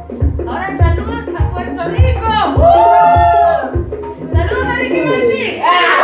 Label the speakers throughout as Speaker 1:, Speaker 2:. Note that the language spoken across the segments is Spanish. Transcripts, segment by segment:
Speaker 1: Ahora saludos a Puerto Rico. Saludos a Ricky Martin.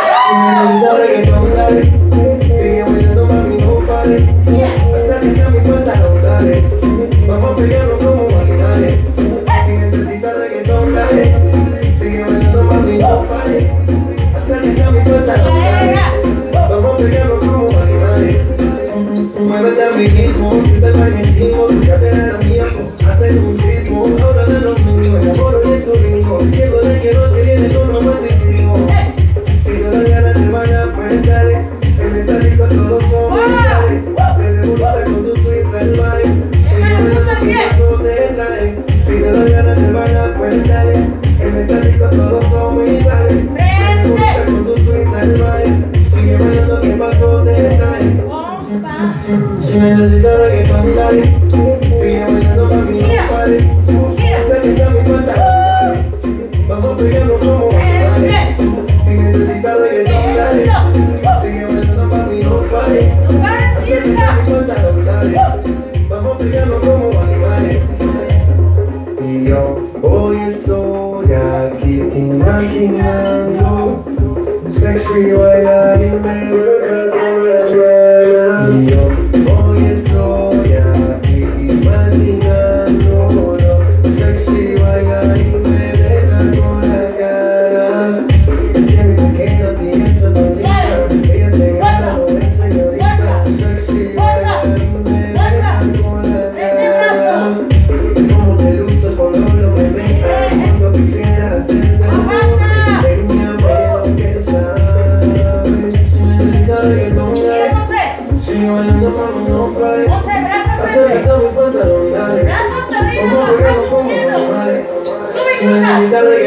Speaker 2: Sigue bailando mami, no pares. Acércate a mi pantalón, dale. Vamos a pelearnos como animales. Si necesitas reggaetón, dale. Sigue bailando mami, no pares. Acércate a mi pantalón, dale. Vamos a pelearnos como animales. Muévete a mi ritmo, siente el magnetismo. Ya te da la mía, hacer un ritmo. Ahora de los míos, el amor de tu ritmo. Quiero de que no te viene con romanticismo. Si te da ganas de bailar, pues dale. En esta disco todos son iguales. Te gusta con tu swing salvaje. Si no me das tu paso, te trae. Si te da ganas de bailar, pues dale. En esta disco todos son iguales. Te gusta con tu swing salvaje. Sigue bailando, que paso te trae. Si necesitas reggaetón, dale. Sigue bailando, mami, no pares. Acércate a mi pantalón, dale. Vamos a pegarnos como animales. Si necesitas reggaetón, dale. Sigue bailando, mami, no pares. Acércate a mi pantalón, dale. Vamos a pegarnos como animales. Y yo hoy estoy aquí imaginando sexy bailarina. Y yo hoy estoy aquí imaginando sexy bailarín me deja con las ganas. Tiene pequeña, tiene esa bonita. Ella se gana, no es señorita. Sexy bailarín me deja con las ganas. Como te gustas cuando lo me vengas. Cuando quisiera hacerte el amor, enséñame lo que sabes. Si necesitas reggaetón, dale. Sigue bailando, mami, no pares. Acércate a mi pantalón, dale. Vamos a pegarnos como animales. Si necesitas reggaetón,